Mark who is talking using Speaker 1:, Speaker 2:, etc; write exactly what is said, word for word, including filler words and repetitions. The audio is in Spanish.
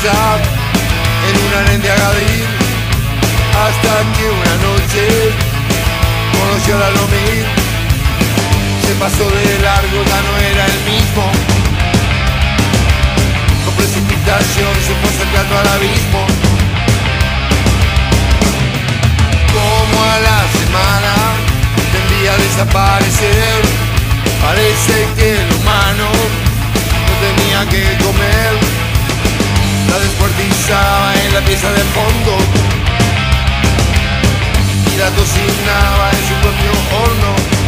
Speaker 1: cabeza en un harén de Agadir, hasta que una noche conoció a la Lomir. Se pasó de largo, ya no era el mismo. Con precipitación se fue acercando al abismo. Como a la semana tendía a desaparecer. Parece que el humano no tenía que comer. La descuartizaba en la pieza de fondo y la cocinaba en su propio horno.